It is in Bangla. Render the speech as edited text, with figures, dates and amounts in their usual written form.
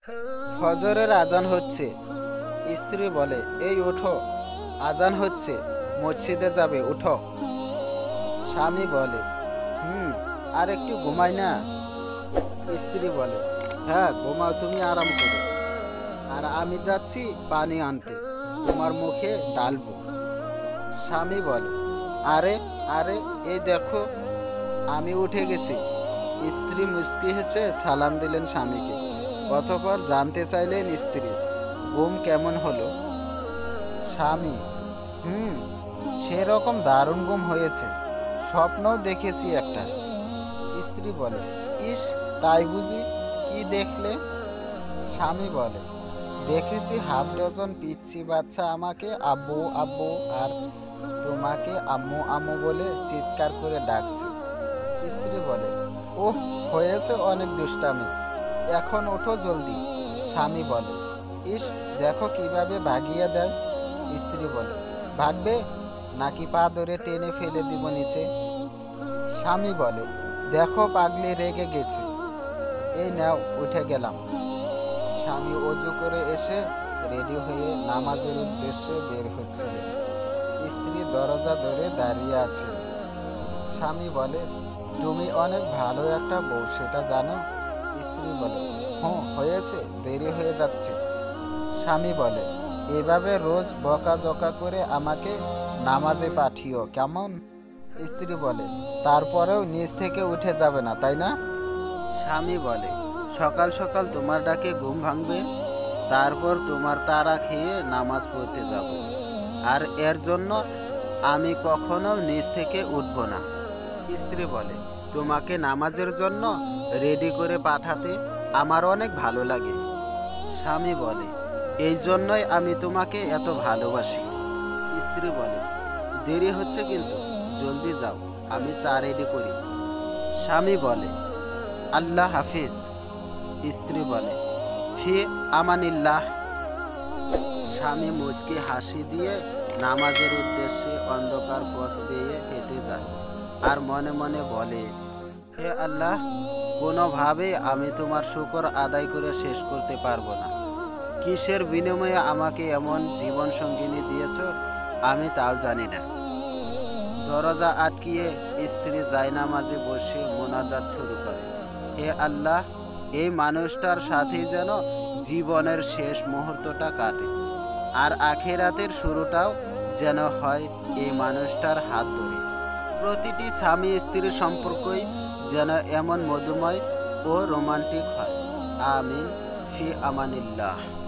ফজরের আজান হচ্ছে। স্ত্রী বলে, এই ওঠো, আজান হচ্ছে, মসজিদে যাবে, উঠো। স্বামী বলে, আর একটু ঘুমাই না। স্ত্রী বলে, হ্যাঁ ঘুমাও, তুমি আরাম করো, আর আমি যাচ্ছি পানি আনতে, তোমার মুখে ঢালবো। স্বামী বলে, আরে আরে, এই দেখো আমি উঠে গেছি। স্ত্রী মুচকি হেসে সালাম দিলেন স্বামীকে। অতঃপর জানতে চাইলেন স্ত্রী, ঘুম কেমন হলো? স্বামী, হুম সেরকম দারুণ ঘুম হয়েছে, স্বপ্নও দেখেছি একটা। স্ত্রী বলে, ইস, তাই বুঝি? কি দেখলে? স্বামী বলে, দেখেছি হাফ ডজন পিচ্ছি বাচ্চা আমাকে আব্বু আব্বু আর তোমাকে আম্মু আম্মু বলে চিৎকার করে ডাকছে। স্ত্রী বলে, ওহ, হয়েছে অনেক দুষ্টামি, এখন ওঠো জলদি। স্বামী বলে, ইস, দেখো কিভাবে ভাগিয়ে দেয়। স্ত্রী বলে, ভাগবে নাকি পা ধরে টেনে ফেলে দিব নিচে? স্বামী বলে, দেখো পাগলি রেগে গেছে, এই নাও উঠে গেলাম। স্বামী অজু করে এসে রেডি হয়ে নামাজের উদ্দেশ্যে বের হচ্ছিলেন। স্ত্রী দরজা ধরে দাঁড়িয়ে আছে। স্বামী বলে, তুমি অনেক ভালো একটা বউ, সেটা জানো? স্ত্রী বলে, হয়েছে, দেরি হয়ে যাচ্ছে। স্বামী বলে, এভাবে রোজ বকাঝকা করে আমাকে নামাজে পাঠিও কেমন? স্ত্রী বলে, তারপরেও নিজ থেকে উঠে যাবে না, তাই না? স্বামী বলে, সকাল সকাল তোমার ডাকে ঘুম ভাঙবে, তারপর তোমার তাড়া খেয়ে নামাজ পড়তে যাব, আর এর জন্য আমি কখনো নিজ থেকে উঠব না। স্ত্রী বলে, তোমাকে নামাজের জন্য রেডি করে পাঠাতে আমার অনেক ভালো লাগে। স্বামী বলে, এই জন্যই আমি তোমাকে এত ভালোবাসি। স্ত্রী বলে, দেরি হচ্ছে কিন্তু, জলদি যাও, আমি চা রেডি করি। স্বামী বলে, আল্লাহ হাফিজ। স্ত্রী বলে, ফি আমানিল্লাহ। স্বামী মুচকি হাসি দিয়ে নামাজের উদ্দেশ্যে অন্ধকার পথ বেয়ে হেঁটে যায়, আর মনে মনে বলে, হে আল্লাহ, কোনোভাবেই আমি তোমার শুকর আদায় করে শেষ করতে পারবো না। কিসের বিনিময়ে আমাকে এমন জীবন সঙ্গিনী দিয়েছ আমি তাও জানি না। দরজা আটকিয়ে স্ত্রী জায়নামাজে বসে মোনাজাত শুরু করে, হে আল্লাহ, এই মানুষটার সাথে যেন জীবনের শেষ মুহূর্তটা কাটে, আর আখিরাতের শুরুটাও যেন হয় এই মানুষটার হাত ধরে। প্রতিটি স্বামী স্ত্রীর সম্পর্কই যেন এমন মধুময় ও রোমান্টিক হয়। আমিন, ফি আমানিল্লাহ।